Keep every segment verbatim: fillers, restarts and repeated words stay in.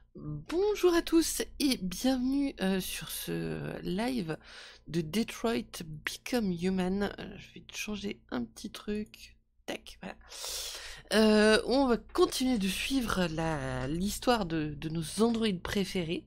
Bonjour à tous et bienvenue euh, sur ce live de Detroit Become Human. Euh, je vais te changer un petit truc. Tac, voilà. Euh, on va continuer de suivre la- l'histoire de, de nos androïdes préférés.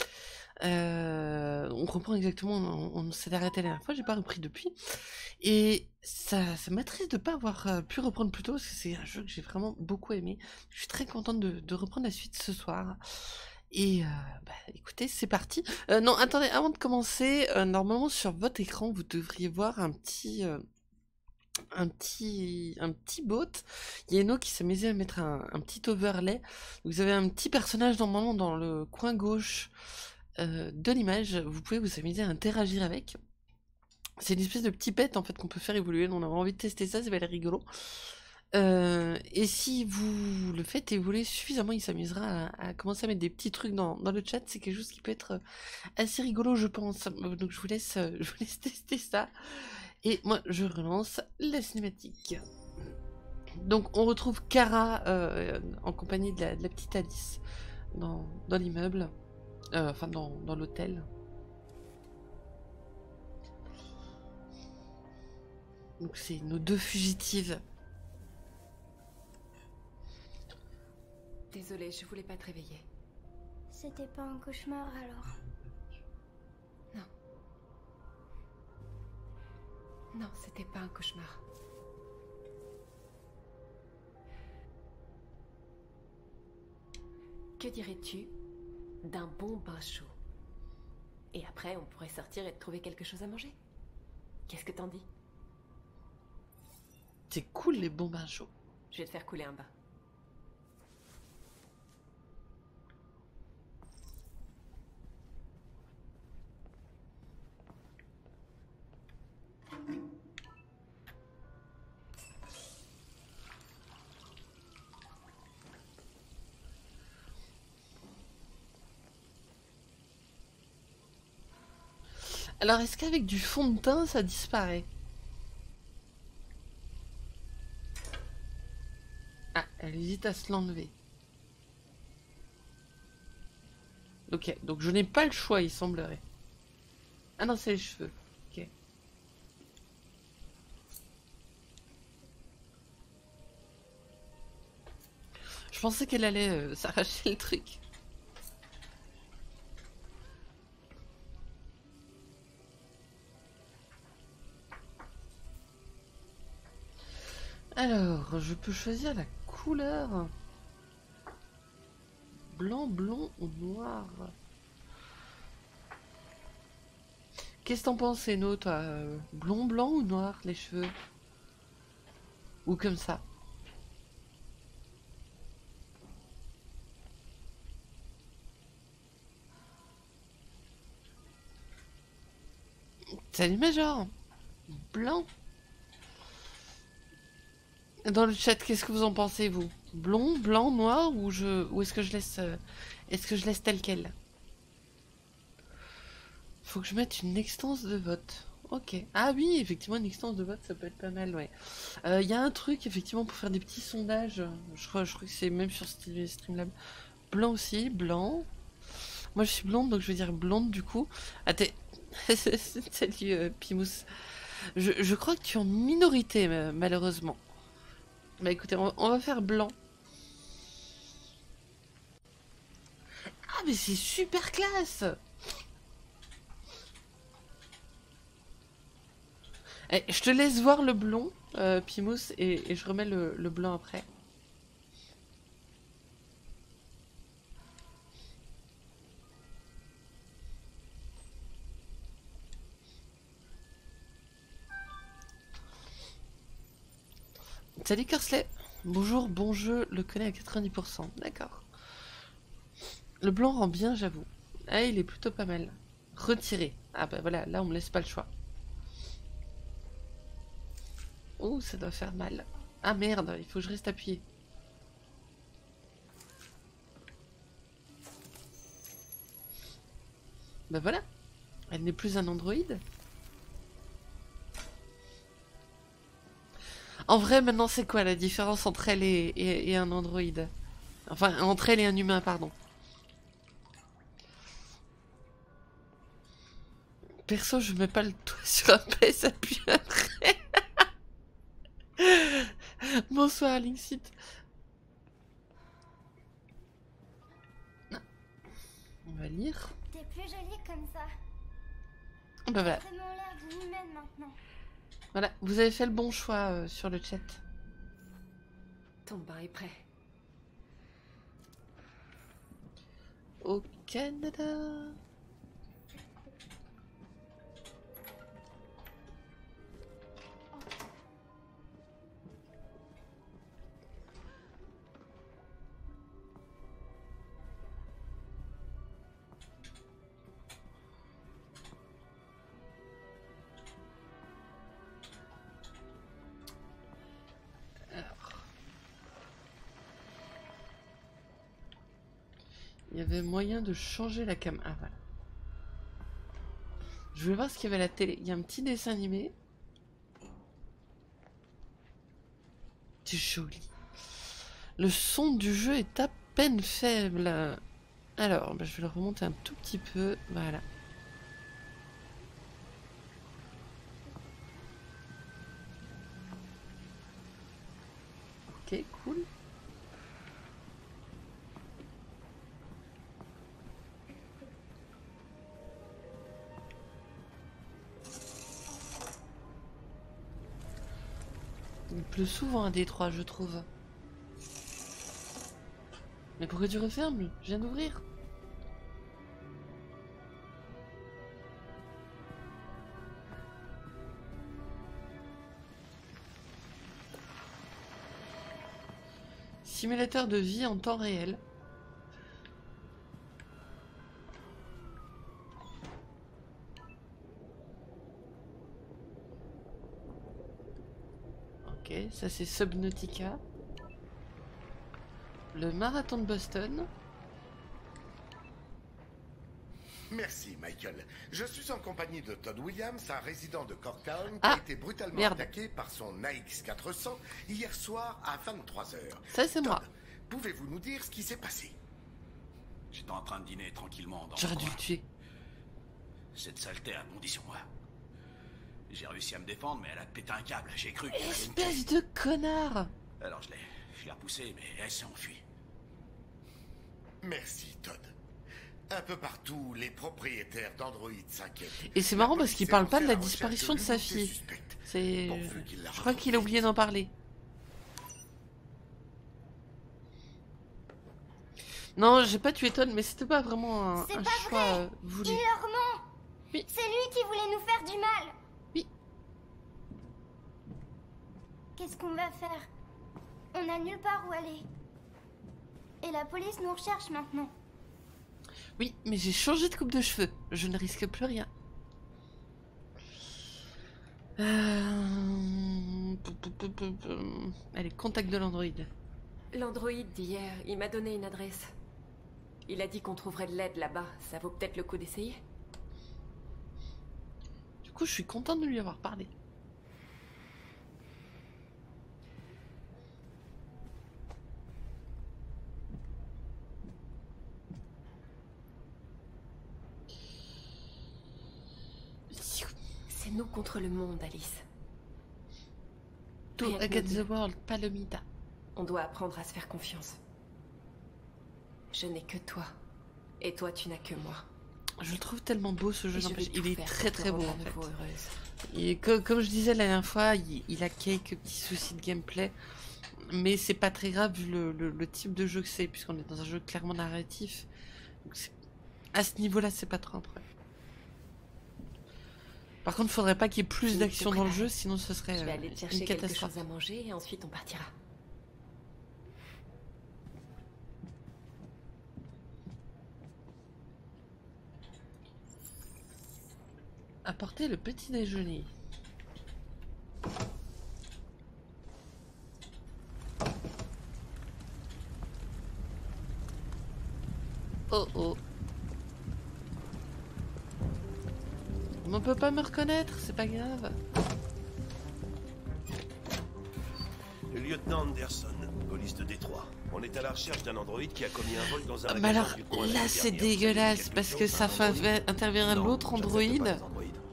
Euh, on reprend exactement, on, on s'est arrêté la dernière fois, j'ai pas repris depuis. Et ça, ça m'attriste de pas avoir euh, pu reprendre plus tôt, parce que c'est un jeu que j'ai vraiment beaucoup aimé. Je suis très contente de, de reprendre la suite ce soir. Et euh, bah, écoutez, c'est parti. Euh, non, attendez, avant de commencer, euh, normalement sur votre écran, vous devriez voir un petit, euh, un petit, un petit bot. Il y a Eno qui s'est amusé à mettre un, un petit overlay. Vous avez un petit personnage normalement dans le coin gauche euh, de l'image. Vous pouvez vous amuser à interagir avec. C'est une espèce de petit pet en fait qu'on peut faire évoluer. On a envie de tester ça, ça va être rigolo. Euh, et si vous le faites évoluer suffisamment, il s'amusera à, à commencer à mettre des petits trucs dans, dans le chat. C'est quelque chose qui peut être assez rigolo, je pense. Donc je vous laisse, je vous laisse tester ça. Et moi, je relance la cinématique. Donc on retrouve Kara euh, en compagnie de la, de la petite Alice dans, dans l'immeuble, euh, enfin dans, dans l'hôtel. Donc c'est nos deux fugitives. Désolée, je voulais pas te réveiller. C'était pas un cauchemar alors? Non. Non, c'était pas un cauchemar. Que dirais-tu d'un bon bain chaud? Et après, on pourrait sortir et trouver quelque chose à manger. Qu'est-ce que t'en dis? C'est cool les bons bains chauds. Je vais te faire couler un bain. Alors est-ce qu'avec du fond de teint ça disparaît? Ah, elle hésite à se l'enlever. Ok, donc je n'ai pas le choix, il semblerait. Ah non, c'est les cheveux. Ok. Je pensais qu'elle allait euh, s'arracher le truc. Alors, je peux choisir la couleur. Blanc, blond ou noir? Qu'est-ce que t'en penses, Eno, toi? euh, Blond, blanc ou noir, les cheveux? Ou comme ça? Salut Major! Blanc? Dans le chat, qu'est-ce que vous en pensez, vous? Blond, blanc, noir ou je ou est-ce que je laisse euh, est-ce que je laisse tel quel? Faut que je mette une extence de vote. Ok. Ah oui, effectivement, une extence de vote, ça peut être pas mal, ouais. Il euh, y a un truc, effectivement, pour faire des petits sondages. Je crois, je crois que c'est même sur Streamlab. Blanc aussi, blanc. Moi, je suis blonde, donc je vais dire blonde, du coup. Ah, t'es... Salut, euh, Pimous. Je, je crois que tu es en minorité, malheureusement. Bah écoutez, on, on va faire blanc. Ah, mais c'est super classe! Eh, je te laisse voir le blond, euh, Pimous, et, et je remets le, le blanc après. Salut Kersley. Bonjour, bon jeu, le connais à quatre-vingt-dix pour cent. D'accord. Le blanc rend bien, j'avoue. Ah, il est plutôt pas mal. Retiré. Ah bah voilà, là on me laisse pas le choix. Oh, ça doit faire mal. Ah merde, il faut que je reste appuyé. Bah voilà. Elle n'est plus un androïde. En vrai, maintenant, c'est quoi la différence entre elle et, et, et un androïde? Enfin, entre elle et un humain, pardon. Perso, je mets pas le toit sur un P S appuie après. Bonsoir, Linksit. On va lire. T'es plus jolie comme ça. Bah voilà. T'as vraiment l'air d'une humaine maintenant. Voilà, vous avez fait le bon choix euh, sur le chat. Ton bain est prêt. Au Canada. Il y avait moyen de changer la cam. Ah voilà. Je voulais voir ce qu'il y avait à la télé. Il y a un petit dessin animé. C'est joli. Le son du jeu est à peine faible. Alors, bah, je vais le remonter un tout petit peu. Voilà. Ok, cool. Il pleut souvent à Détroit, je trouve. Mais pourquoi tu refermes? Je viens d'ouvrir. Simulateur de vie en temps réel. Ok, ça c'est Subnautica. Le marathon de Boston. Merci, Michael. Je suis en compagnie de Todd Williams, un résident de Corktown qui Ah, a été brutalement merde. attaqué par son A X quatre cents hier soir à vingt-trois heures. Ça c'est moi. Todd, pouvez-vous nous dire ce qui s'est passé? J'étais en train de dîner tranquillement dans J'aurais le dû coin. le tuer. Cette saleté a bondi sur moi. J'ai réussi à me défendre, mais elle a pété un câble. J'ai cru qu'elle allait me tuer. Espèce de connard! Alors je l'ai, je l'ai repoussée, mais elle s'est enfuie. Merci, Todd. Un peu partout, les propriétaires d'Android s'inquiètent. Et c'est marrant parce qu'il parle pas de la disparition de sa fille. C'est... Pourvu qu'il la Je crois qu'il a retrouve oublié vite. d'en parler. Non, j'ai pas tué Todd, mais c'était pas vraiment un, C'est un pas choix vrai. euh, voulu. Il leur ment. Oui. C'est lui qui voulait nous faire du mal. Oui. Qu'est-ce qu'on va faire? On n'a nulle part où aller. Et la police nous recherche maintenant. Oui, mais j'ai changé de coupe de cheveux. Je ne risque plus rien. Euh... Allez, contact de l'Android. L'androïde d'hier, il m'a donné une adresse. Il a dit qu'on trouverait de l'aide là-bas. Ça vaut peut-être le coup d'essayer. Du coup, je suis contente de lui avoir parlé. C'est nous contre le monde, Alice. To Rien que against nous the world, Palomita. On doit apprendre à se faire confiance. Je n'ai que toi. Et toi, tu n'as que moi. Je le trouve tellement beau ce jeu. Et je vais n'empêche, tout Il est faire très pour te très beau rendre en à fait. nouveau heureuse. Et co- comme je disais la dernière fois, il, il a quelques petits soucis de gameplay. Mais c'est pas très grave vu le, le- le type de jeu que c'est, puisqu'on est dans un jeu clairement narratif. Donc c'est- à ce niveau-là, c'est pas trop un problème. Par contre, il faudrait pas qu'il y ait plus Je d'action dans le prépare. jeu, sinon ce serait Je vais euh, aller te une chercher quelque catastrophe. chose à manger et ensuite on partira. Apporter le petit déjeuner. Oh oh. On peut pas me reconnaître, c'est pas grave. Le lieutenant Anderson, police de Détroit. On est à la recherche d'un androïde qui a commis un vol dans un Ah, mais magasin alors, du coin là, l'année c'est dernière. Vous savez dégueulasse quelque parce chose que sur ça un fait androïde intervenir Non, l'autre j'accepte pas androïde. les androïdes.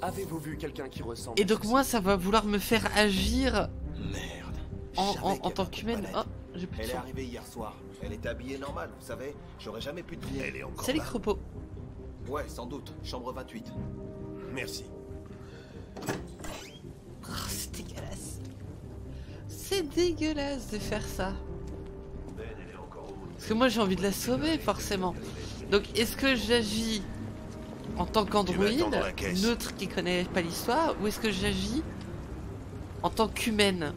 Avez-vous vu quelqu'un qui ressemble Et à donc ceci? moi ça va vouloir me faire agir Merde. en, Je en, savais en qu'elle tant avait qu'humaine. pas Oh, l'aide. j'ai plus de Elle est son. arrivée hier soir. Elle était habillée normal, vous savez. J'aurais jamais pu deviner. Elle est encore Salut là. Cropo. Ouais, sans doute. Chambre vingt-huit. Merci. Oh, c'est dégueulasse. C'est dégueulasse de faire ça. Ben, elle est encore au bout. Parce que moi j'ai envie de la sauver forcément. Donc est-ce que j'agis en tant qu'androïde, Tu m'attends dans la caisse. neutre qui connaît pas l'histoire, ou est-ce que j'agis en tant qu'humaine?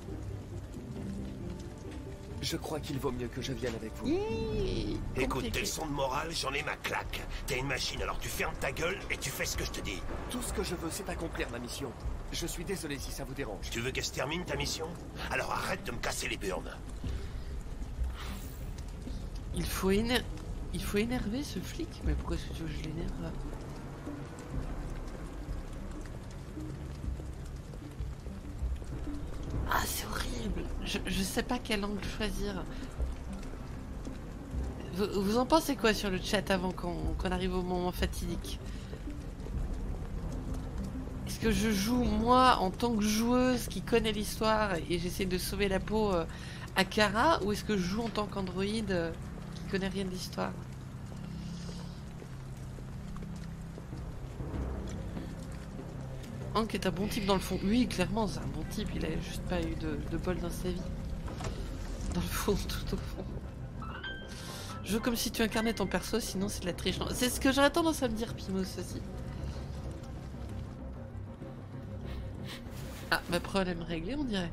Je crois qu'il vaut mieux que je vienne avec vous. Hi, Écoute, compliqué. tes leçons de morale, j'en ai ma claque. T'es une machine, alors tu fermes ta gueule et tu fais ce que je te dis. Tout ce que je veux, c'est accomplir ma mission. Je suis désolé si ça vous dérange. Tu veux qu'elle se termine ta mission? Alors arrête de me casser les burnes. Il faut éner... Il faut énerver ce flic. Mais pourquoi est-ce que tu veux que je l'énerve? Ah, c'est horrible. Je, je sais pas quel angle choisir. Vous, vous en pensez quoi sur le chat avant qu'on qu'on arrive au moment fatidique? Est-ce que je joue moi en tant que joueuse qui connaît l'histoire et j'essaie de sauver la peau euh, à Kara, ou est-ce que je joue en tant qu'androïde euh, qui connaît rien de l'histoire? Hank est un bon type dans le fond. Oui, clairement, c'est un bon type. Il a juste pas eu de, de bol dans sa vie. Dans le fond, tout au fond. Joue comme si tu incarnais ton perso, sinon c'est de la triche. Non, c'est ce que j'aurais tendance à me dire, Pimos aussi. Ah, bah problème réglé, on dirait.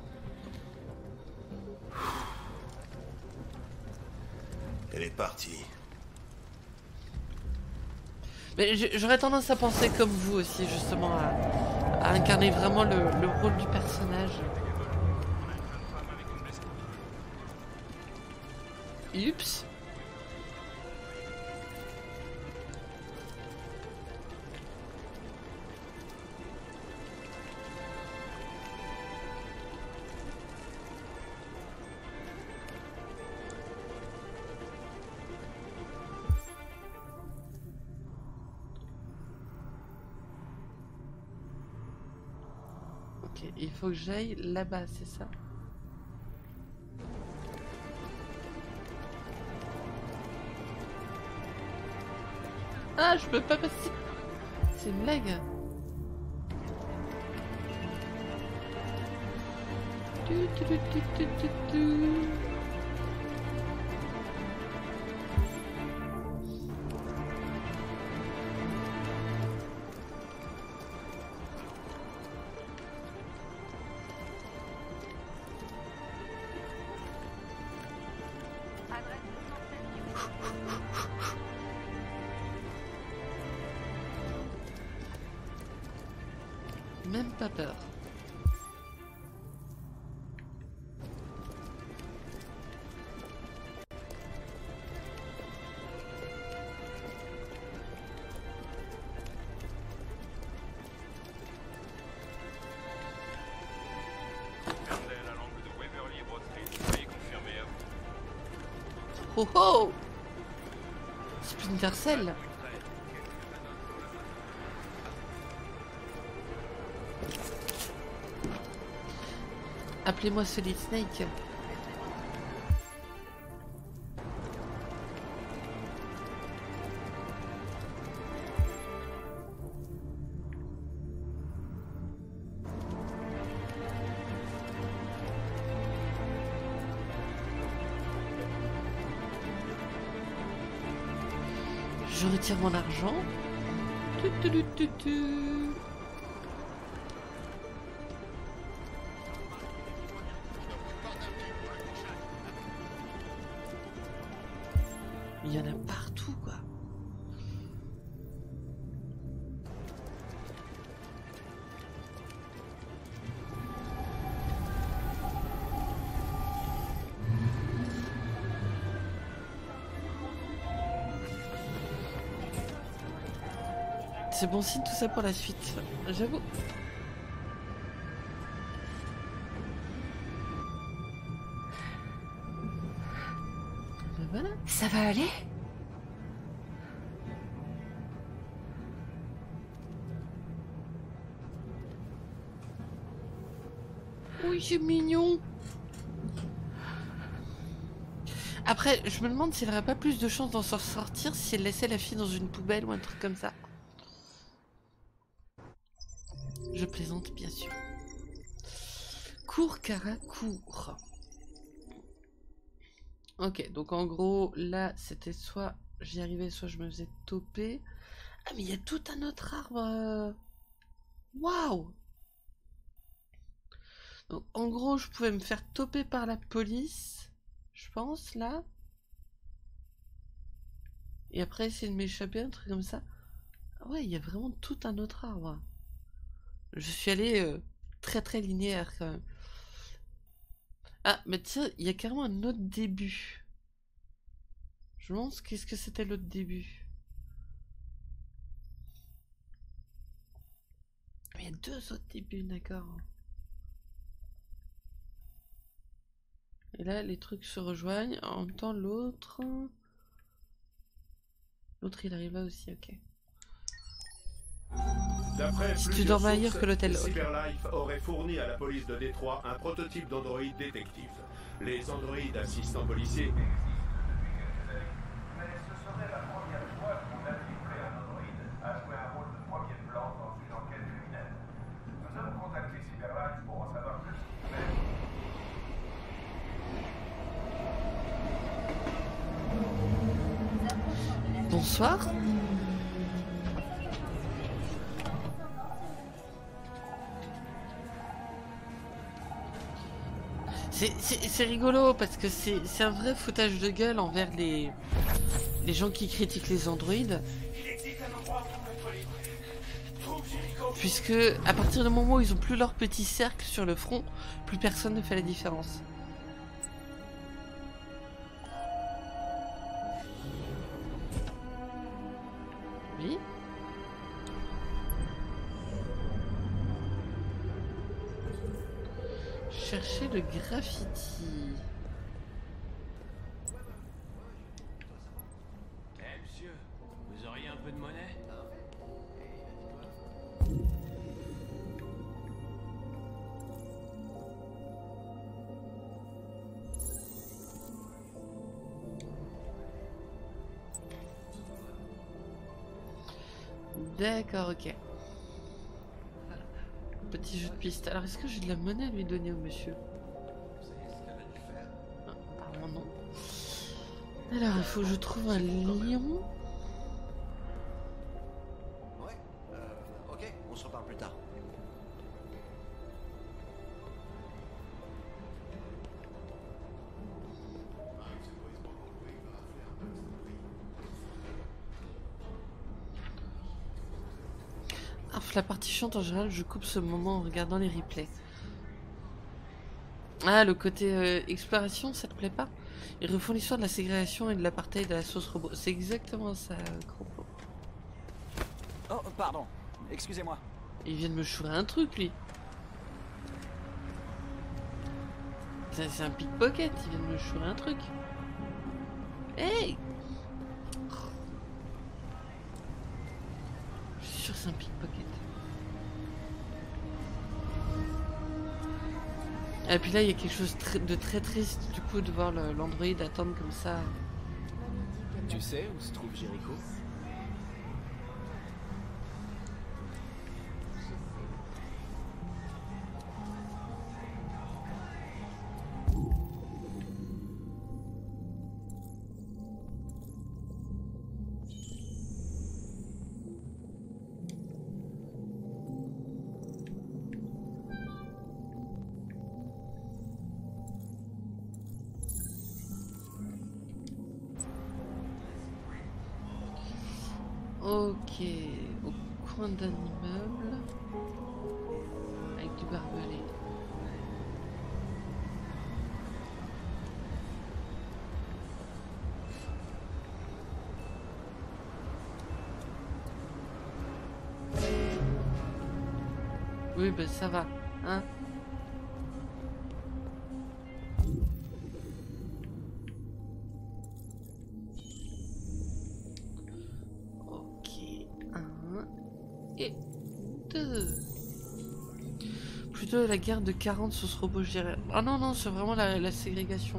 Elle est partie. Mais j'aurais tendance à penser comme vous aussi, justement, à, à incarner vraiment le, le rôle du personnage. Oups. Ok, il faut que j'aille là-bas, c'est ça? Ah, je peux pas passer. C'est une blague. Tu, tu, tu, tu, tu, tu, tu. Même pas peur. Oh oh! Splinter Cell. Appelez-moi Solid Snake. Je retire mon argent. Tu, tu, tu, tu, tu. Il y en a partout, quoi. C'est bon signe tout ça pour la suite, j'avoue. Ben voilà. Ça va aller? Oui, c'est mignon. Après, je me demande s'il n'aurait pas plus de chance d'en sortir si elle laissait la fille dans une poubelle ou un truc comme ça. Je plaisante, bien sûr. Cours, Kara, cours. Ok, donc en gros, là, c'était soit j'y arrivais, soit je me faisais toper. Ah, mais il y a tout un autre arbre. Waouh! Donc, en gros, je pouvais me faire toper par la police, je pense, là. Et après, essayer de m'échapper, un truc comme ça. Ah ouais, il y a vraiment tout un autre arbre. Je suis allé euh, très très linéaire, quand même. Ah, mais tiens, il y a carrément un autre début. Je me demande qu'est-ce que c'était l'autre début. Il y a deux autres débuts, d'accord. Et là, les trucs se rejoignent. En même temps, l'autre... L'autre, il arrive là aussi, ok. Si tu dormais ailleurs que l'hôtel, ok. Cyberlife aurait fourni à la police de Détroit un prototype d'androïde détective. Les androïdes assistants policiers... Mais ce serait la première fois qu'on a livré un androïde à jouer un rôle de premier plan dans une enquête criminelle. Nous avons contacté Cyberlife pour en savoir plus, mais... Bonsoir. C'est rigolo parce que c'est un vrai foutage de gueule envers les, les gens qui critiquent les androïdes. Puisque à partir du moment où ils ont plus leur petit cercle sur le front, plus personne ne fait la différence. Oui. Chercher le graffiti. Eh hey, monsieur, vous auriez un peu de monnaie? D'accord, ok. Petit jeu de piste. Alors, est-ce que j'ai de la monnaie à lui donner au monsieur? Ah, apparemment non. Alors, il faut que je trouve un lion. Ouais, euh, ok, on se reparle plus tard. La partie chiante en général, je coupe ce moment en regardant les replays. Ah, le côté euh, exploration, ça te plaît pas? Ils refont l'histoire de la ségrégation et de l'apartheid de la sauce robot. C'est exactement ça, Cropo. Oh, pardon. Excusez-moi. Il vient de me chourer un truc, lui. C'est un pickpocket, il vient de me chourer un truc. Hey! Je suis sûr que c'est un pickpocket. Et puis là, il y a quelque chose de très triste, du coup, de voir l'androïde attendre comme ça. Tu sais où se trouve Jericho? Ok, au coin d'un immeuble, avec du barbelé. Oui, ben ça va, hein. Plutôt la guerre de quarante sur ce robot, je dirais. Ah non, non, c'est vraiment la, la ségrégation.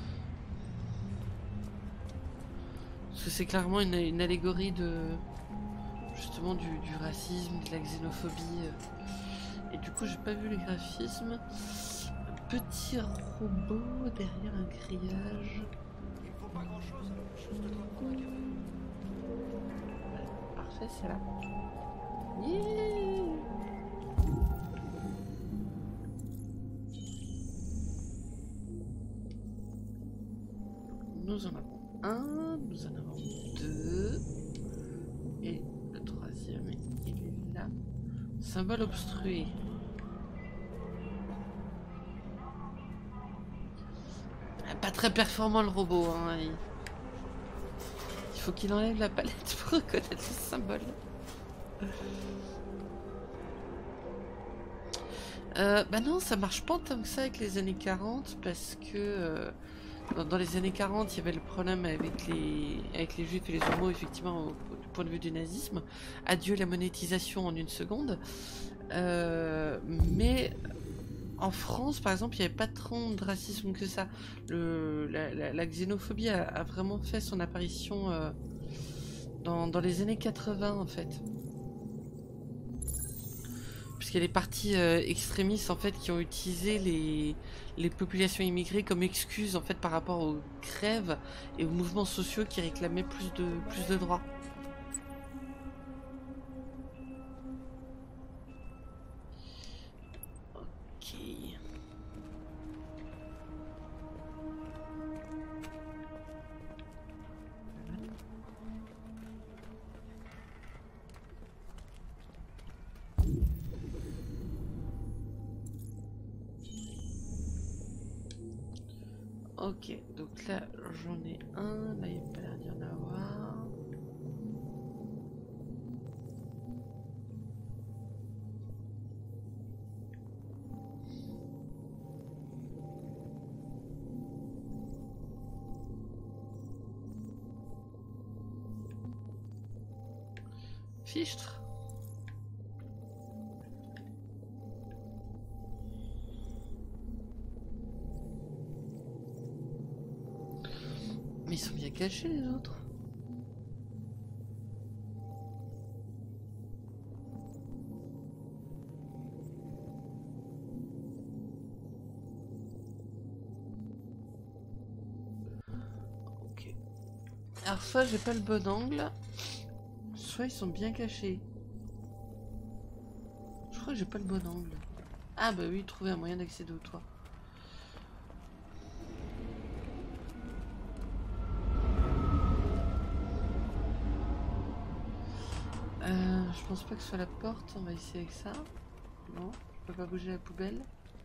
Parce que c'est clairement une, une allégorie de... justement du, du racisme, de la xénophobie. Et du coup, j'ai pas vu les graphismes. Un petit robot derrière un grillage. Il faut pas grand chose, juste trois points à garer. Parfait, c'est là. Yeah. Nous en avons un, nous en avons deux. Et le troisième, il est là. Symbole obstrué. Pas très performant le robot, hein. Il, il faut qu'il enlève la palette pour reconnaître le symbole. Euh, bah non, ça marche pas tant que ça avec les années quarante parce que euh, dans, dans les années quarante, il y avait le problème avec les, avec les juifs et les homos, effectivement, au, au point de vue du nazisme. Adieu la monétisation en une seconde. Euh, mais en France, par exemple, il n'y avait pas tant de racisme que ça. Le, la, la, la xénophobie a, a vraiment fait son apparition euh, dans, dans les années quatre-vingts, en fait. Puisqu'il y a les partis euh, extrémistes en fait qui ont utilisé les, les populations immigrées comme excuse en fait par rapport aux grèves et aux mouvements sociaux qui réclamaient plus de plus de droits. Ok. Ok, donc là j'en ai un, là il n'y a pas l'air d'y en avoir. Fichtre. Mais ils sont bien cachés les autres. Ok. Alors soit j'ai pas le bon angle, soit ils sont bien cachés. Je crois que j'ai pas le bon angle. Ah bah oui, trouver un moyen d'accéder au toit. Euh, je pense pas que ce soit la porte, on va essayer avec ça. Non, je peux pas bouger la poubelle.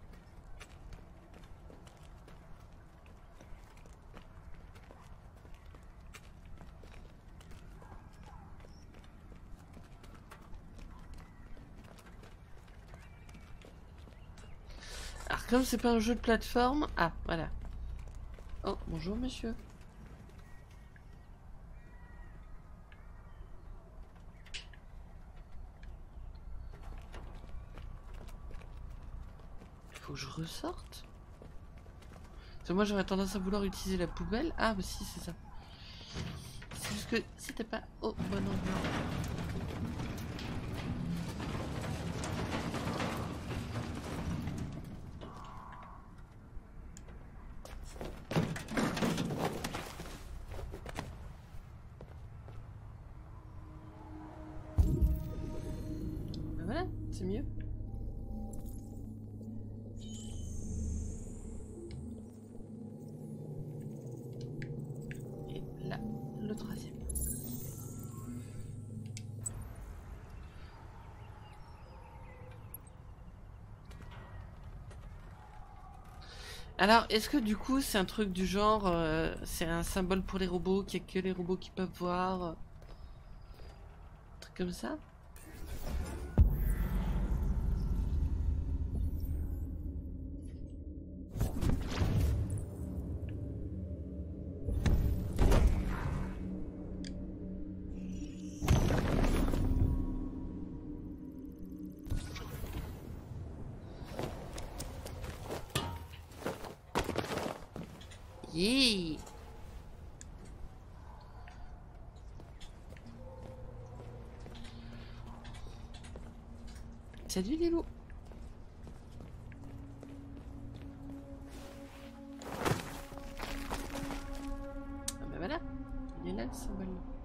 Alors comme c'est pas un jeu de plateforme... Ah, voilà. Oh, bonjour monsieur. Faut que je ressorte. Parce que moi j'aurais tendance à vouloir utiliser la poubelle. Ah bah si c'est ça. C'est juste que c'était pas au bon endroit. Ben voilà, c'est mieux. Le troisième. Alors, est-ce que du coup, c'est un truc du genre, euh, c'est un symbole pour les robots, qu'il n'y a que les robots qui peuvent voir, euh, un truc comme ça? Yeah. Salut les loups. Ah bah voilà, il est là le symbole.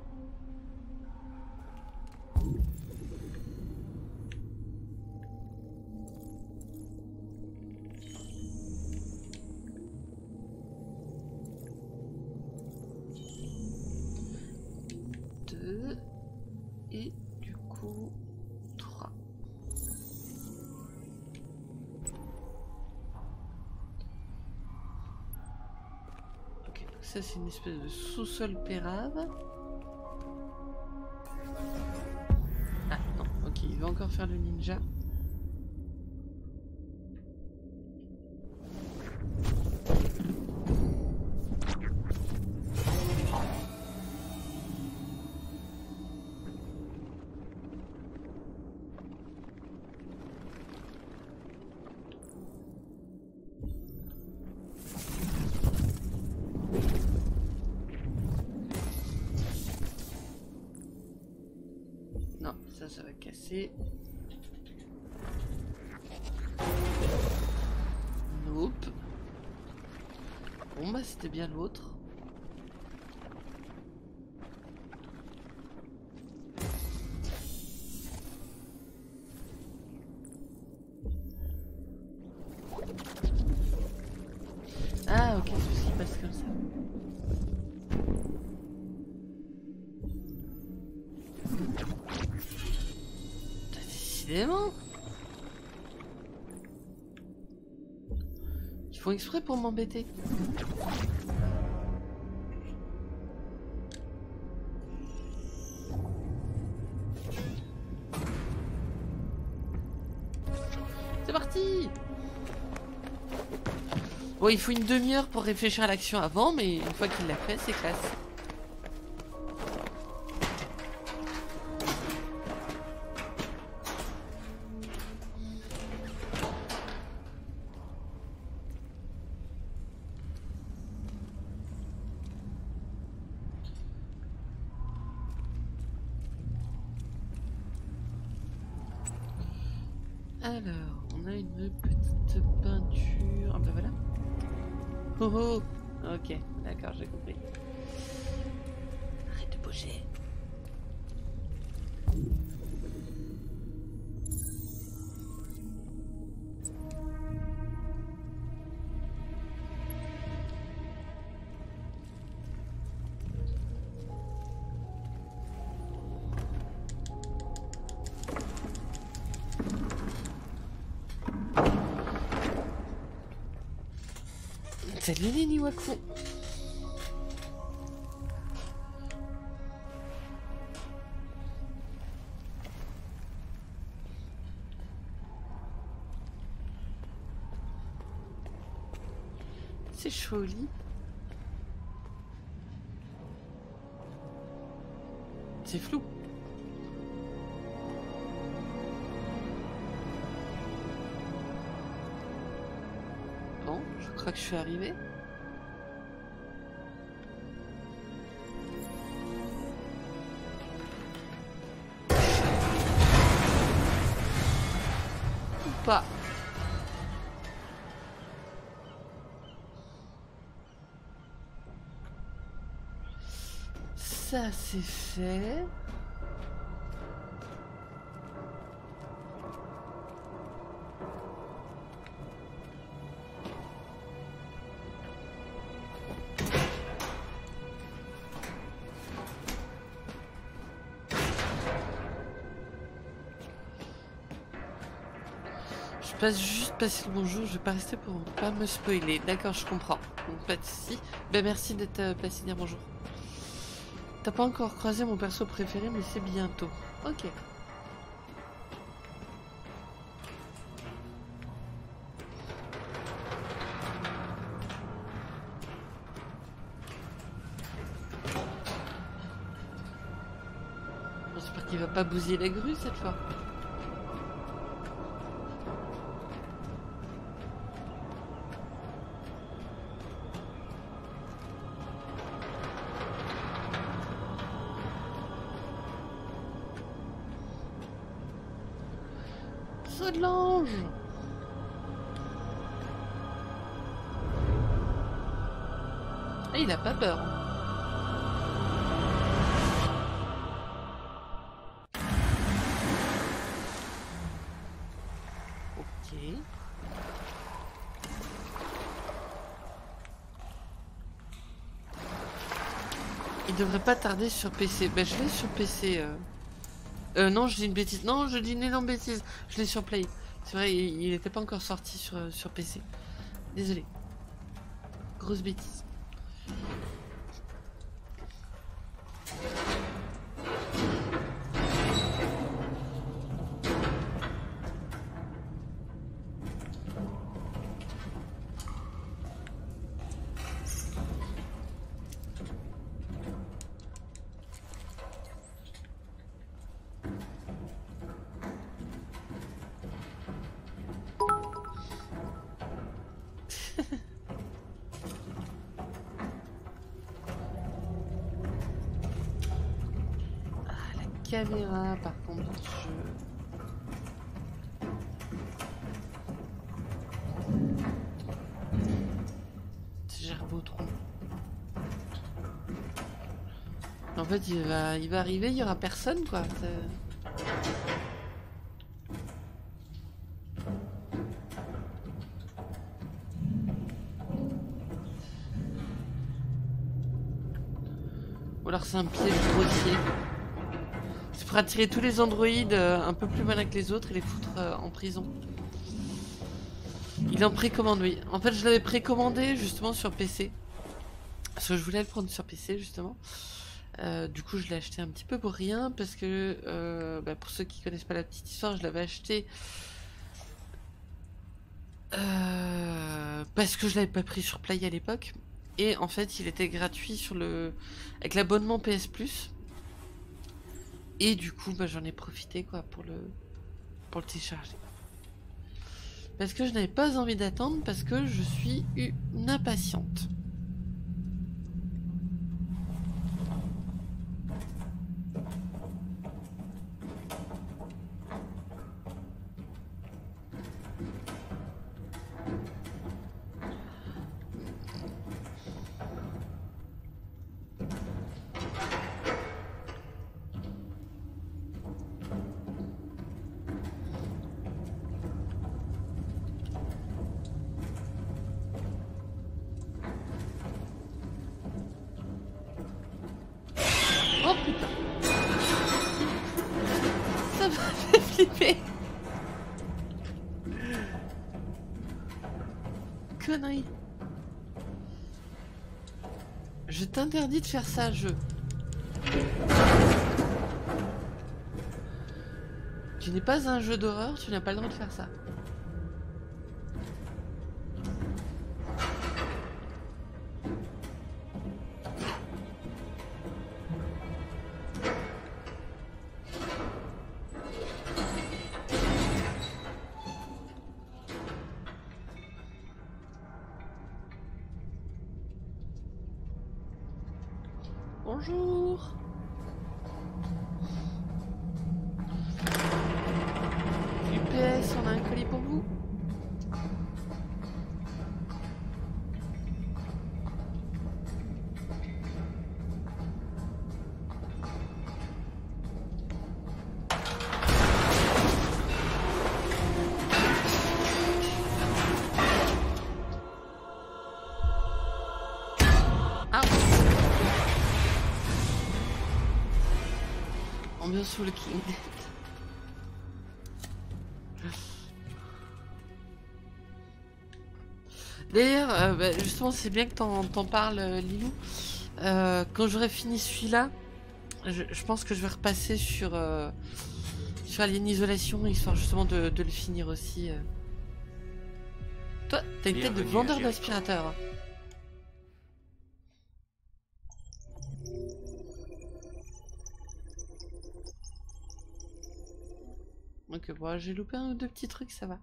Deux et du coup trois. Ok, donc ça c'est une espèce de sous-sol pérave. Ah non, ok, il va encore faire le ninja. Non, ça, ça va casser. Nope. Bon bah c'était bien l'autre. Ah ok, ceci passe comme ça. Décidément. Ils font exprès pour m'embêter. C'est parti. Bon, il faut une demi-heure pour réfléchir à l'action avant, mais une fois qu'il l'a fait, c'est classe. Alors, on a une petite peinture. Ah bah voilà. Oh oh. Ok, d'accord, j'ai compris. Arrête de bouger. Salut les Niwaku. C'est chaud au lit. C'est flou. Bon, je crois que je suis arrivée. Ou pas. Ça c'est fait. Je passe juste passer le bonjour, je vais pas rester pour pas me spoiler. D'accord, je comprends. Donc pas de soucis. Ben merci d'être euh, passé dire bonjour. T'as pas encore croisé mon perso préféré, mais c'est bientôt. Ok. J'espère qu'il va pas bousiller la grue cette fois. Saut de l'ange. Ah, il a pas peur. Ok. Il devrait pas tarder sur P C. Bah je l'ai sur P C. Euh... euh non, je dis une bêtise. Non, je dis une énorme bêtise. Je l'ai sur Play. C'est vrai, il n'était pas encore sorti sur, sur P C. Désolé. Grosse bêtise. Caméra, par contre, je... Gerbotron. En fait, il va, il va arriver, il y aura personne, quoi. Ou alors c'est un piège grossier. C'est pour attirer tous les androïdes euh, un peu plus malins que les autres et les foutre euh, en prison. Il est en précommande, oui. En fait, je l'avais précommandé justement sur P C. Parce que je voulais le prendre sur P C, justement. Euh, du coup, je l'ai acheté un petit peu pour rien. Parce que, euh, bah, pour ceux qui connaissent pas la petite histoire, je l'avais acheté... Euh, parce que je l'avais pas pris sur Play à l'époque. Et en fait, il était gratuit sur le... avec l'abonnement P S Plus. Et du coup, bah, j'en ai profité quoi pour le pour le télécharger. Parce que je n'avais pas envie d'attendre, parce que je suis une impatiente. Connerie. Je t'interdis de faire ça, jeu. Tu n'es pas un jeu d'horreur, tu n'as pas le droit de faire ça. Bonjour. U P S, on a un colis pour vous. Ambiance sous le King. D'ailleurs, euh, bah, justement, c'est bien que t'en t'en parles, euh, Lilou. Euh, quand j'aurai fini celui-là, je, je pense que je vais repasser sur, euh, sur Alien Isolation, histoire justement de, de le finir aussi. Euh. Toi, t'as une tête de vendeur d'aspirateur. Ok, bon, j'ai loupé un ou deux petits trucs, ça va.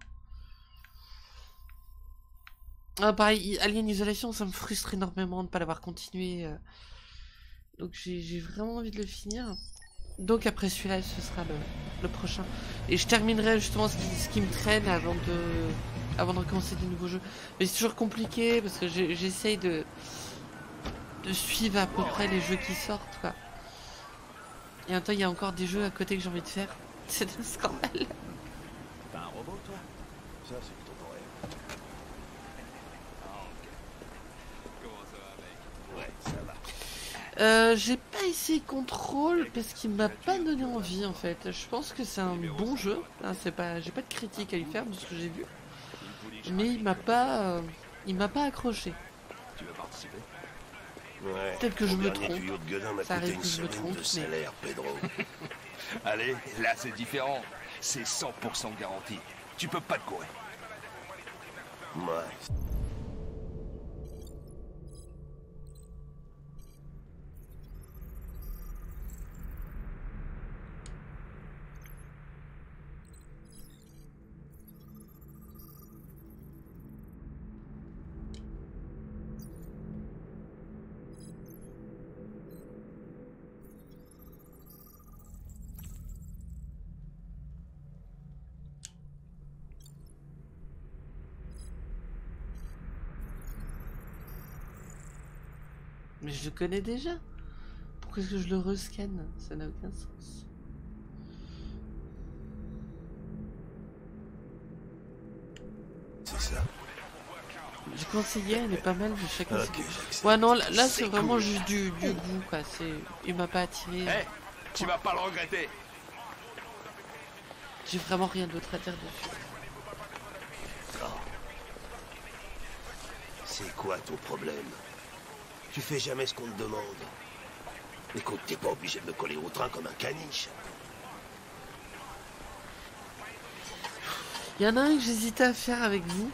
Ah, pareil, Alien Isolation, ça me frustre énormément de ne pas l'avoir continué. Euh... Donc j'ai vraiment envie de le finir. Donc après celui-là, ce sera le, le prochain. Et je terminerai justement ce qui, ce qui me traîne avant de, avant de recommencer des nouveaux jeux. Mais c'est toujours compliqué parce que j'essaye de, de suivre à peu près les jeux qui sortent, quoi. Et en même temps, il y a encore des jeux à côté que j'ai envie de faire. C'est un scandale. T'as un robot, toi? Ça, c'est plutôt correct. Ouais, ça va. Euh, j'ai pas essayé Control parce qu'il m'a pas donné envie en fait. Je pense que c'est un bon jeu. Hein, c'est pas, j'ai pas de critique à lui faire de ce que j'ai vu. Mais il m'a pas, euh, il m'a pas accroché. Tu veux participer? Ouais. Peut-être que je me Ton dernier trompe. tuyau de gueudin m'a Ça coûté arrive une que je me semaine trompe, de mais- salaire, Pedro. Allez, là c'est différent. C'est cent pour cent garanti. Tu peux pas te courir. Ouais. Mais je le connais déjà. Pourquoi est-ce que je le rescanne? Ça n'a aucun sens. C'est ça. J'ai conseillé, elle est pas mal, mais chacun Ok, ses goûts. j'accepte. Ouais, non, là, là, c'est C'est vraiment cool. juste du, du goût, quoi. C'est, il m'a pas attiré. Eh, tu vas pas le regretter. J'ai vraiment rien d'autre à dire dessus. C'est quoi ton problème? Tu fais jamais ce qu'on te demande. Écoute, t'es pas obligé de me coller au train comme un caniche. Il y en a un que j'hésitais à faire avec vous.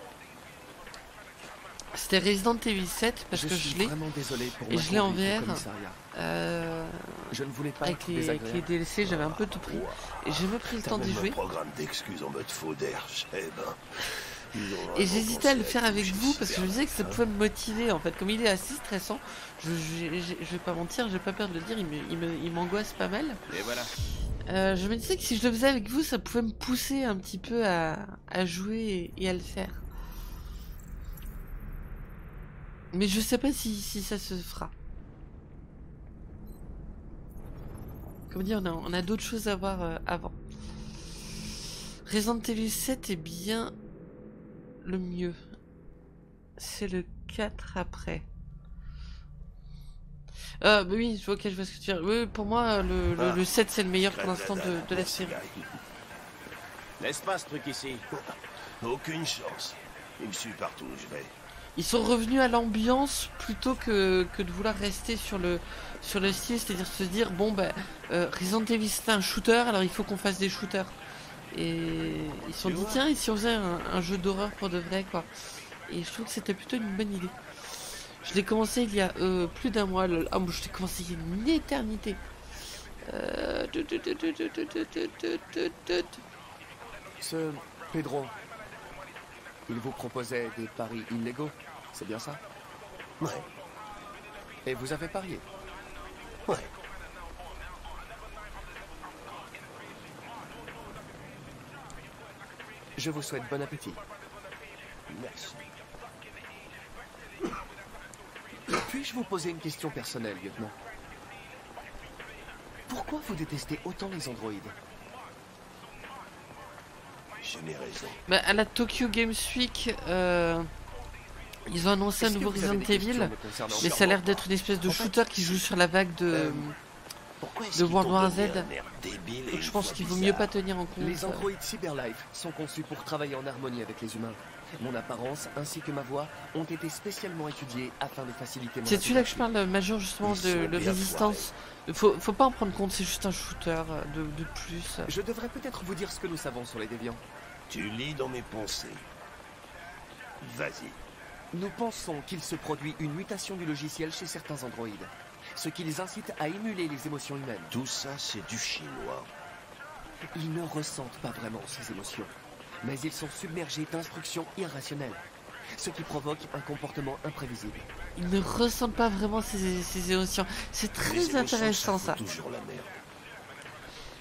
C'était Resident Evil sept parce je que suis je l'ai. vraiment désolé pour Et ma je l'ai en conduite au V R. commissariat. Euh, Je ne voulais pas avec, être les, avec les désagréable. D L C, j'avais un peu tout pris. Et j'ai même pris le T'as temps d'y même un jouer. programme d'excuses en mode faux d'air, eh ben. Ils ont Et vraiment j'hésitais à le pensé faire avec toucher vous parce que je me disais que ça Cyberlife, pouvait me motiver en fait. Comme il est assez stressant, je, je, je, je vais pas mentir, j'ai pas peur de le dire, il me- il me- il m'angoisse pas mal. Et voilà. Euh, je me disais que si je le faisais avec vous, ça pouvait me pousser un petit peu à, à jouer et, et à le faire. Mais je sais pas si, si ça se fera. Comme dit, on a, on a d'autres choses à voir euh, avant. Resident Evil sept est bien le mieux. C'est le quatre après. Euh, bah oui, ok, je vois ce que tu veux dire. Oui, pour moi, le, le, Ah. le sept, c'est le meilleur pour Crève l'instant la de, dalle, de la merci, série. Gary. Laisse pas ce truc ici. Aucune chance. Il me suit partout où je vais. Ils sont revenus à l'ambiance plutôt que, que de vouloir rester sur le, sur le style, c'est-à-dire se dire, bon, bah, euh, Resident Evil c'est un shooter, alors il faut qu'on fasse des shooters. Et ils se sont dit, tiens, et si on faisait un, un jeu d'horreur pour de vrai, quoi. Et je trouve que c'était plutôt une bonne idée. Je l'ai commencé il y a euh, plus d'un mois. Le... Ah, moi, je l'ai commencé il y a une éternité. Euh... tut, tut, tut, tut, tut, tut, tut, tut, tut, tut. Ce Pedro, il vous proposait des paris illégaux, c'est bien ça? Ouais, Et vous avez parié? ouais. Je vous souhaite bon appétit. Merci. Puis-je vous poser une question personnelle, lieutenant? Pourquoi vous détestez autant les androïdes? J'ai mes raisons. Bah, à la Tokyo Games Week, euh, ils ont annoncé un Est-ce que nouveau vous avez Resident des questions Evil. me concernant? Mais ça a l'air d'être une espèce de En fait, shooter qui joue sur la vague de. euh, Pourquoi est-ce de qu'ils World t'ont War donné Z. un air débile et Donc je une pense voix qu'il vaut mieux bizarre? pas tenir en compte. Les euh, androïdes Cyberlife sont conçus pour travailler en harmonie avec les humains. Mon apparence ainsi que ma voix ont été spécialement étudiées afin de faciliter mon C'est celui-là que je intégration. parle, Major, justement, Ils de, sont de bien résistance. Faut, faut pas en prendre compte, c'est juste un shooter euh, de, de plus. Je devrais peut-être vous dire ce que nous savons sur les déviants. Tu lis dans mes pensées. Vas-y. Nous pensons qu'il se produit une mutation du logiciel chez certains androïdes, ce qui les incite à émuler les émotions humaines. Tout ça, c'est du chinois. Ils ne ressentent pas vraiment ces émotions, mais ils sont submergés d'instructions irrationnelles, ce qui provoque un comportement imprévisible. Ils ne ressentent pas vraiment ces, ces émotions. C'est Les très émotions, intéressant fout ça. toujours la merde.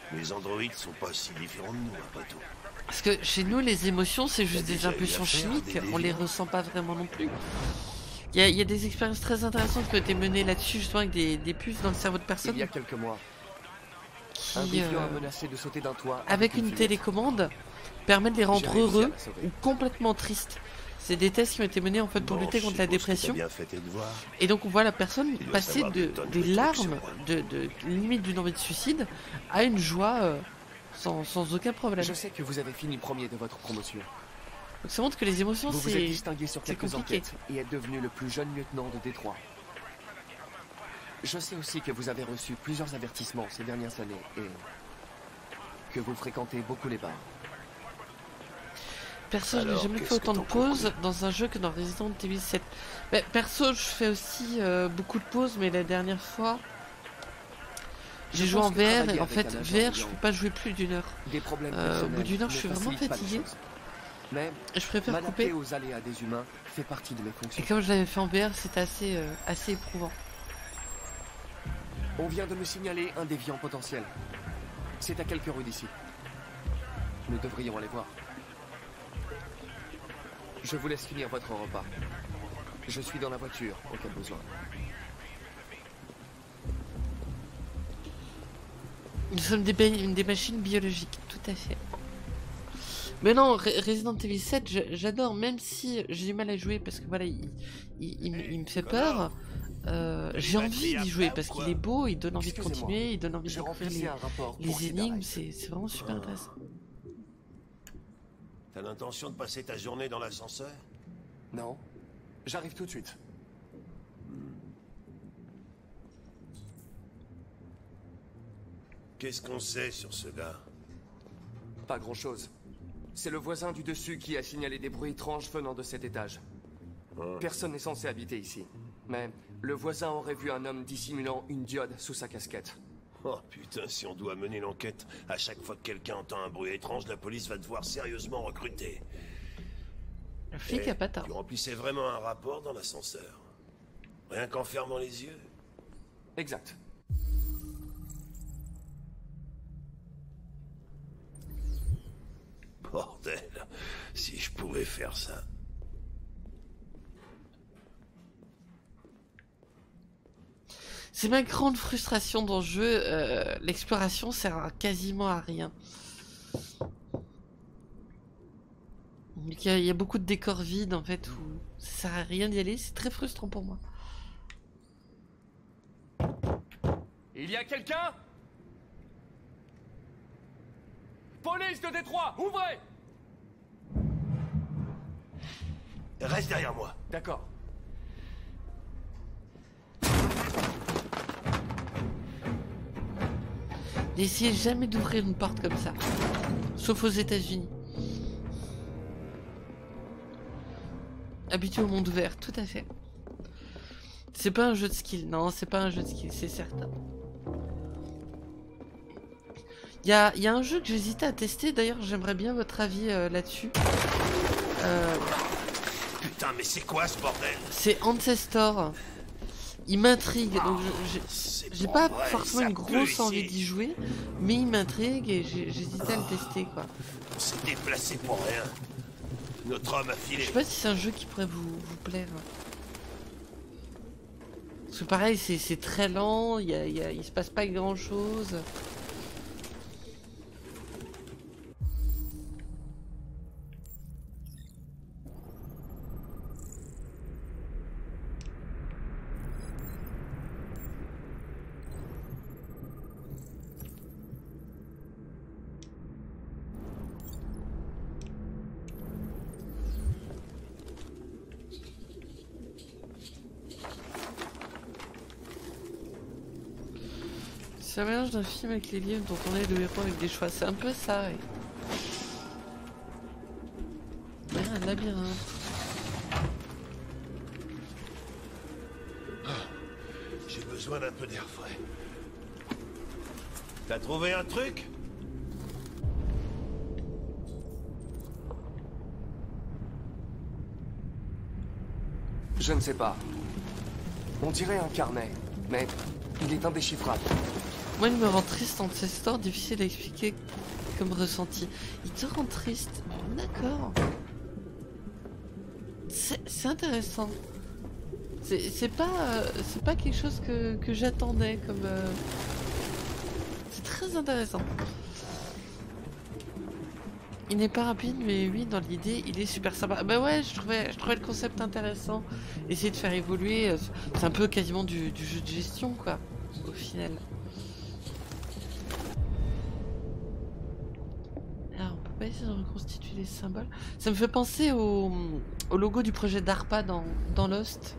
Les androïdes sont pas si différents de nous, après tout. Parce que chez nous, les émotions, c'est juste T'as des déjà eu impulsions affaire à chimiques, des on les déviants? ressent pas vraiment non plus. Il y a, il y a des expériences très intéressantes qui ont été menées là-dessus, justement avec des, des puces dans le cerveau de personnes Il y a quelques mois, un qui, déviant a euh, menacé de sauter d'un toit avec une fillette. télécommande, permettent de les J'ai rendre réussi à heureux la sauver. ou complètement tristes. C'est des tests qui ont été menés en fait pour Bon, lutter je contre la suppose que t'as dépression. bien fait tes devoirs. Et donc on voit la personne Tu dois passer savoir de, des tonnes des de trucs sur larmes, moi. de, de limite d'une envie de suicide, à une joie euh, sans, sans aucun problème. Je sais que vous avez fini premier de votre promotion. Donc ça montre que les émotions, Vous vous êtes c'est distingué sur c'est quelques compliqué. enquêtes et êtes devenu le plus jeune lieutenant de Détroit. Je sais aussi que vous avez reçu plusieurs avertissements ces dernières années et que vous fréquentez beaucoup les bars. Perso, je n'ai Alors, jamais fait qu'est-ce autant que de t'en pauses conclus? dans un jeu que dans Resident Evil sept. Bah, perso, je fais aussi euh, beaucoup de pauses, mais la dernière fois, Je j'ai joué pense en que V R travailler et en avec fait, un agent V R, je brillant, peux pas jouer plus d'une heure. Des problèmes Euh, au personnels bout d'une heure, ne je suis vraiment facilitent pas les fatigué. choses. Mais Je préfère m'adapter couper. aux aléas des humains fait partie de mes Et fonctions. comme je l'avais fait en V R, c'était assez, euh, assez éprouvant. On vient de me signaler un déviant potentiel. C'est à quelques rues d'ici. Nous devrions aller voir. Je vous laisse finir votre repas. Je suis dans la voiture, au cas de besoin. Nous sommes des, ba- des machines biologiques, tout à fait. Mais non, Re- Resident Evil sept, je- j'adore, même si j'ai du mal à jouer parce que voilà, il, il, il me- il me fait peur. Euh, j'ai envie d'y jouer parce qu'il est beau, il donne envie de Excusez-moi, continuer, il donne envie de Je découvrir remplissais les, un rapport pour les Cedar énigmes, Heights. c'est c'est vraiment super intéressant. T'as l'intention de passer ta journée dans l'ascenseur? Non, j'arrive tout de suite. Qu'est-ce qu'on sait sur ce gars? Pas grand-chose. C'est le voisin du dessus qui a signalé des bruits étranges venant de cet étage. Personne n'est censé habiter ici. Mais le voisin aurait vu un homme dissimulant une diode sous sa casquette. Oh putain, si on doit mener l'enquête, à chaque fois que quelqu'un entend un bruit étrange, la police va devoir sérieusement recruter. Le flic Eh, a pas tort. Tu remplissais vraiment un rapport dans l'ascenseur? Rien qu'en fermant les yeux? Exact. Bordel, si je pouvais faire ça. C'est ma grande frustration dans le jeu, euh, l'exploration sert à quasiment à rien. Donc, Il y, a, il y a beaucoup de décors vides en fait où ça sert à rien d'y aller, c'est très frustrant pour moi. Il y a quelqu'un? Police de Détroit, ouvrez! Reste derrière moi. D'accord. N'essayez jamais d'ouvrir une porte comme ça, sauf aux États-Unis. Habitué au monde ouvert, tout à fait. C'est pas un jeu de skill, non, c'est pas un jeu de skill, c'est certain. Il y a, y a un jeu que j'hésitais à tester, d'ailleurs j'aimerais bien votre avis euh, là-dessus. Euh, Putain, mais c'est quoi ce bordel? c'est Ancestor. Il m'intrigue, donc je- je- C'est j'ai pas pas vrai, forcément ça une pue grosse ici. envie d'y jouer, mais il m'intrigue et j'ai- j'hésitais à le tester quoi. On s'est déplacé pour rien. Notre homme a Je filé. sais pas si c'est un jeu qui pourrait vous, vous plaire. Parce que pareil, c'est c'est très lent, il y a, il y a- il se passe pas grand chose. C'est un mélange d'un film avec les livres dont on est le héros avec des choix. C'est un peu ça, ouais. Ouais, un labyrinthe. J'ai besoin d'un peu d'air frais. T'as trouvé un truc? Je ne sais pas. On dirait un carnet, mais il est indéchiffrable. Moi, il me rend triste en cette histoire, difficile à expliquer comme ressenti. Il te rend triste, d'accord. C'est intéressant. C'est pas, euh, c'est pas quelque chose que, que j'attendais comme... Euh... C'est très intéressant. Il n'est pas rapide, mais oui, dans l'idée, il est super sympa. Bah ouais, je trouvais, je trouvais le concept intéressant. Essayer de faire évoluer, euh, c'est un peu quasiment du, du jeu de gestion, quoi, au final. Alors, on peut pas essayer de reconstituer les symboles. Ça me fait penser au, au logo du projet DARPA dans, dans Lost.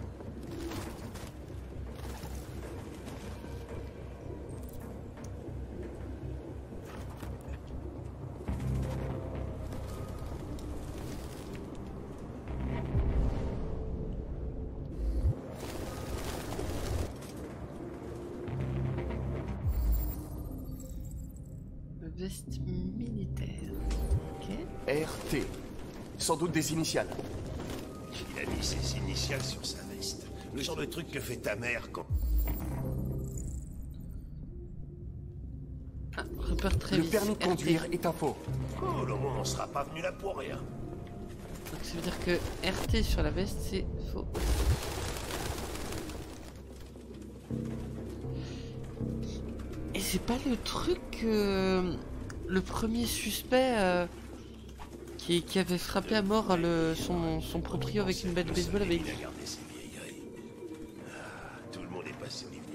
Veste militaire. Ok. R T. Sans doute des initiales. Il a mis ses initiales sur sa veste. Le genre de truc que fait ta mère quand... Ah, Rupert Travis. Le permis de conduire est un faux. Cool, au moins on sera pas venu là pour rien. Donc ça veut dire que R T sur la veste, c'est faux. Et c'est pas le truc euh, le premier suspect euh, qui, qui avait frappé à mort le, son, son proprio avec une batte de baseball avec... Tout le monde est passé au niveau.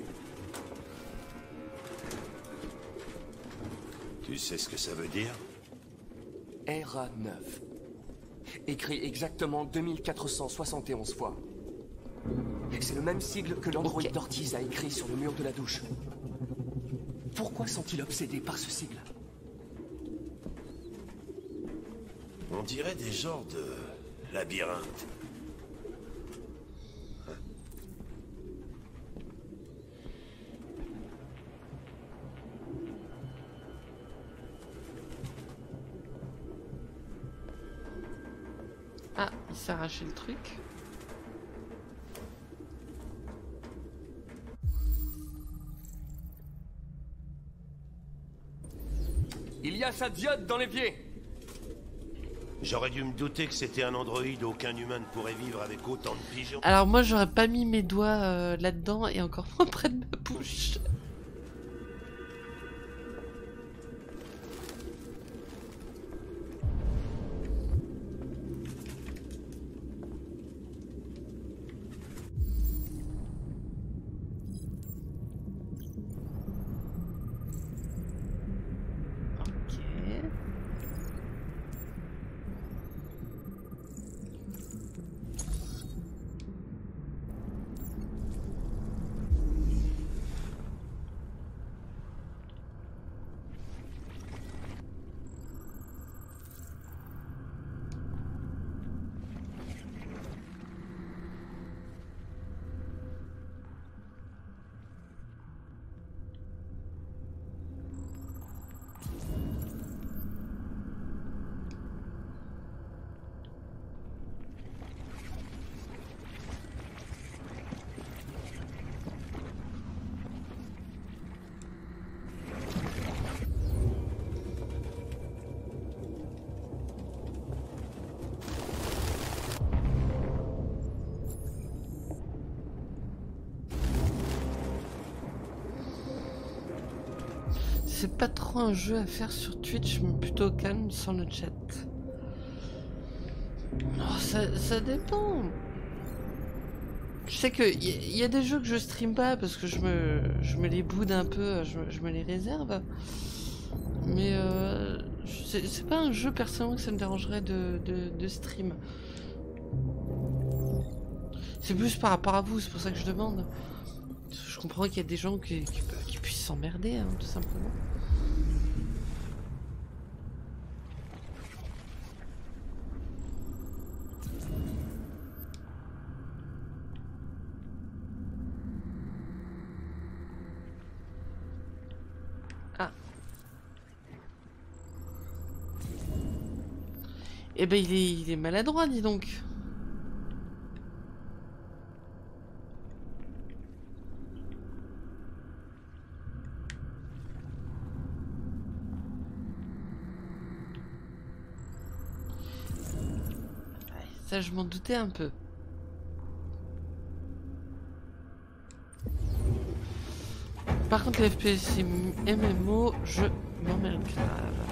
Tu sais ce que ça veut dire? R A neuf. Écrit exactement deux mille quatre cent soixante et onze fois. C'est le même sigle que l'androïde okay. d'Ortiz a écrit sur le mur de la douche. Pourquoi sont-ils obsédés par ce sigle? On dirait des genres de labyrinthe. Ah, il s'est arraché le truc. Il y a sa diode dans l'évier. J'aurais dû me douter que c'était un androïde. Aucun humain ne pourrait vivre avec autant de pigeons. Alors moi, j'aurais pas mis mes doigts euh, là-dedans et encore moins près de ma bouche. C'est pas trop un jeu à faire sur Twitch, mais plutôt calme sans le chat. Oh, ça, ça dépend. Je sais que il y, y a des jeux que je stream pas parce que je me, je me les boude un peu, je, je me les réserve. Mais euh, c'est pas un jeu personnellement que ça me dérangerait de, de, de stream. C'est plus par rapport à vous, c'est pour ça que je demande. Je comprends qu'il y a des gens qui, qui, qui puissent s'emmerder, hein, tout simplement. Ah. Eh ben il est, il est maladroit, dis donc. Ça, je m'en doutais un peu. Par contre, les F P S et M M O, je m'emmerde grave.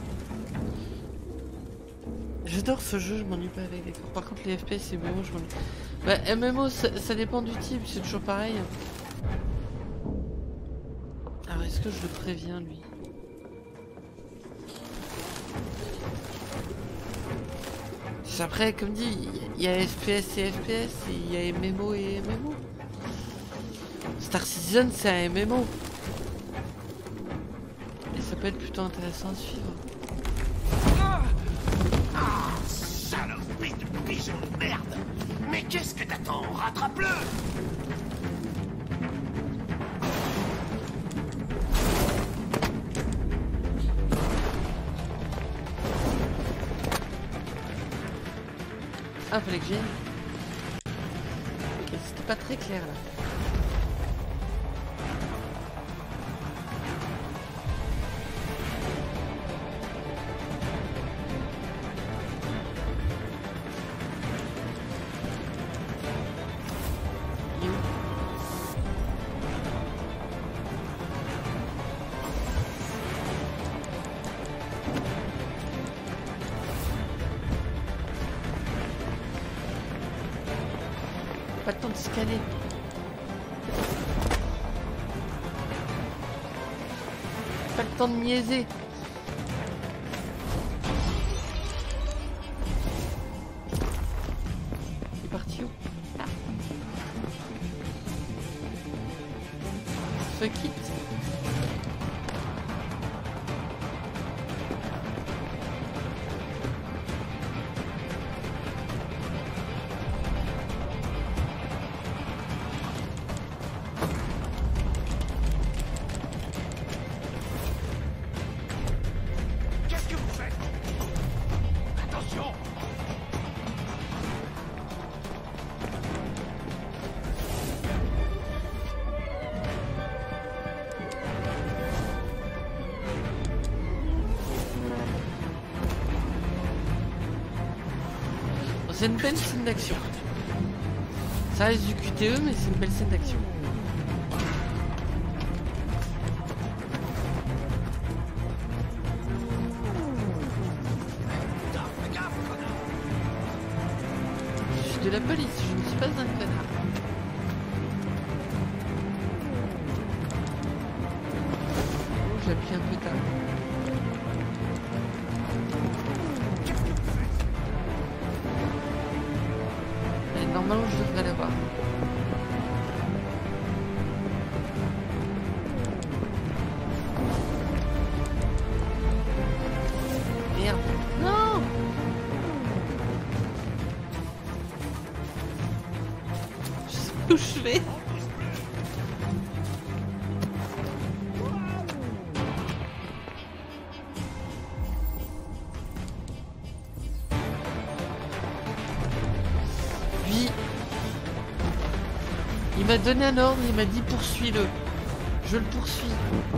J'adore ce jeu, je m'ennuie pas avec les corps. Par contre, les F P S et M M O, je m'ennuie. Bah, M M O, ça, ça dépend du type, c'est toujours pareil. Alors, est-ce que je le préviens, lui? Après, comme dit, il y a F P S et F P S, et il y a M M O et M M O. Star Citizen, c'est un M M O. Et ça peut être plutôt intéressant à suivre. Ah, saloperie de pigeon de merde! Mais qu'est-ce que t'attends? Rattrape-le! Ah, fallait que j'aille. Ok, c'était pas très clair là. Il est où? Pas le temps de scanner. Pas le temps de niaiser. Il est parti où? Là. Fuck it. Qu'est-ce que vous faites? Attention! Bon, c'est une belle scène d'action. Ça reste du Q T E, mais c'est une belle scène d'action. Je suis de la police, je ne suis pas un connard. Oh, j'ai appuyé un peu tard. Mais normalement, je devrais l'avoir. Merde. Non! Je sais pas où je vais. Lui, il m'a donné un ordre, il m'a dit poursuis-le. Je le poursuis.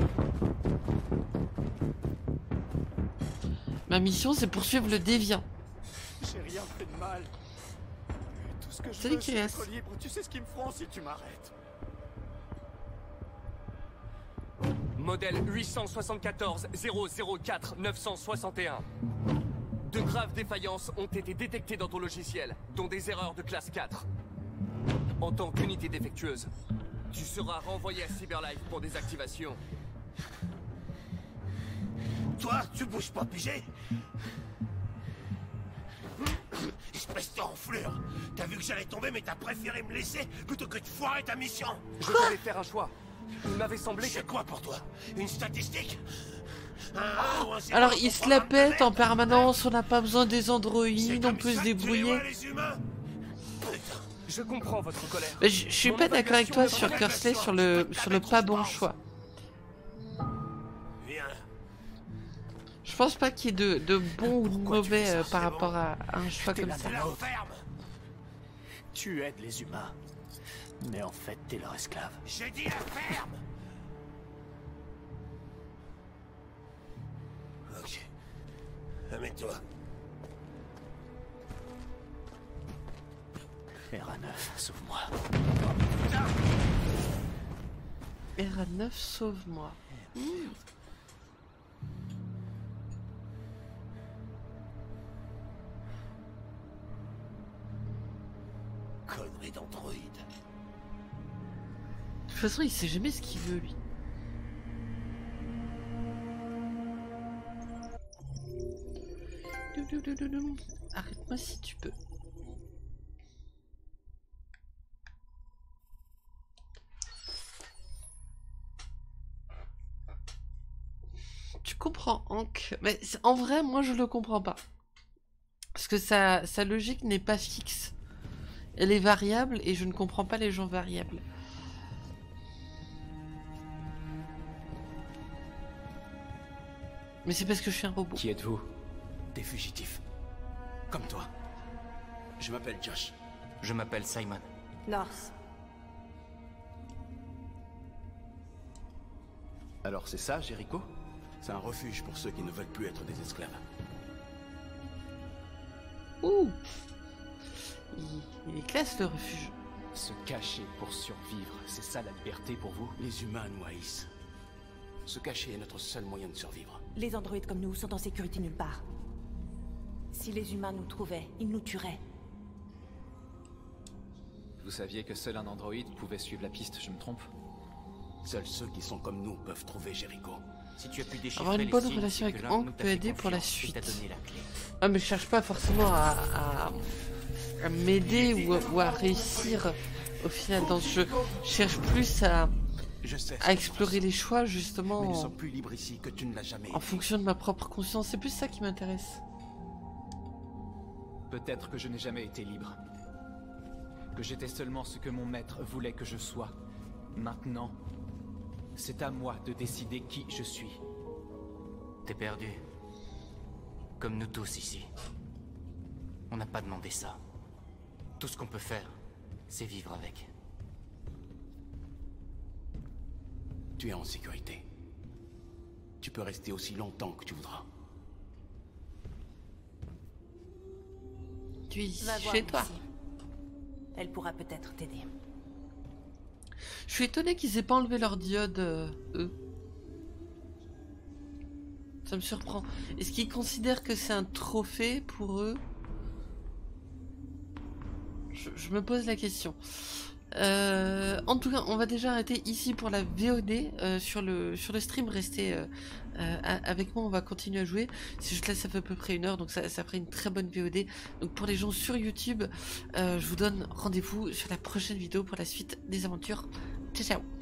Ma mission, c'est poursuivre le déviant. J'ai rien fait de mal. Tout ce que je Salut, veux, c'est Kias. être libre. Tu sais ce qu'ils me feront si tu m'arrêtes. Modèle huit cent soixante-quatorze zéro zéro quatre neuf cent soixante et un. De graves défaillances ont été détectées dans ton logiciel, dont des erreurs de classe quatre. En tant qu'unité défectueuse, tu seras renvoyé à Cyberlife pour désactivation. Toi, tu bouges pas, pigé? Espèce d'enflure! T'as vu que j'allais tomber, mais t'as préféré me laisser plutôt que de foirer ta mission! Je devais faire un choix. Il m'avait semblé que... C'est quoi pour toi? Une statistique? Un un ou un zéro Alors, dans il ton se la programme de pète en merde? permanence, on n'a pas besoin des C'est androïdes, on comme peut ça se que tu les débrouiller. vois, les humains? Putain. Je comprends votre colère. Mais je, je suis Mon pas d'accord avec toi évaluation sur ne Kersley sur le sur le pas bon choix. Viens. Je pense pas qu'il y ait de, de bon ou de Pourquoi tu mauvais fais ça, euh, par c'est rapport à, à un choix T'es comme la ça. La nôtre. ferme! Tu aides les humains. Mais en fait, t'es leur esclave. J'ai dit la ferme! Ok. Amène-toi. R A neuf, sauve-moi. R A neuf, sauve-moi. Mmh. Connerie d'androïde. De toute façon, il sait jamais ce qu'il veut, lui. Arrête-moi si tu peux. Tu comprends, Hank? Mais en vrai, moi, je le comprends pas. Parce que sa, sa logique n'est pas fixe. Elle est variable et je ne comprends pas les gens variables. Mais c'est parce que je suis un robot. Qui êtes-vous? Des fugitifs. Comme toi. Je m'appelle Josh. Je m'appelle Simon. North. Alors c'est ça, Jericho? C'est un refuge pour ceux qui ne veulent plus être des esclaves. Ouh! Il, il est classe, le refuge. Se cacher pour survivre, c'est ça la liberté pour vous? Les humains nous haïssent. Se cacher est notre seul moyen de survivre. Les androïdes comme nous sont en sécurité nulle part. Si les humains nous trouvaient, ils nous tueraient. Vous saviez que seul un androïde pouvait suivre la piste, je me trompe? Seuls ceux qui sont comme nous peuvent trouver Jericho. Si tu as pu déchiffrer avoir une bonne relation avec Hank peut aider pour la suite. Ah mais je cherche pas forcément à, à, à m'aider ou, ou à réussir au final dans ce jeu. Je cherche plus à, à explorer les choix justement Mais nous en, sommes plus libres ici que tu ne l'as jamais en fonction de ma propre conscience. C'est plus ça qui m'intéresse. Peut-être que je n'ai jamais été libre. Que j'étais seulement ce que mon maître voulait que je sois. Maintenant, c'est à moi de décider qui je suis. T'es perdu. Comme nous tous ici. On n'a pas demandé ça. Tout ce qu'on peut faire, c'est vivre avec. Tu es en sécurité. Tu peux rester aussi longtemps que tu voudras. Tu es Va voir chez toi. Lucie. Elle pourra peut-être t'aider. Je suis étonné qu'ils aient pas enlevé leur diode, euh, eux. Ça me surprend. Est-ce qu'ils considèrent que c'est un trophée pour eux? je, je me pose la question. Euh, en tout cas, on va déjà arrêter ici pour la V O D. Euh, sur, le, sur le stream, restez euh, euh, avec moi, on va continuer à jouer. Si je te laisse, ça fait à peu près une heure, donc ça, ça ferait une très bonne V O D. Donc pour les gens sur YouTube, euh, je vous donne rendez-vous sur la prochaine vidéo pour la suite des aventures. Ciao, ciao!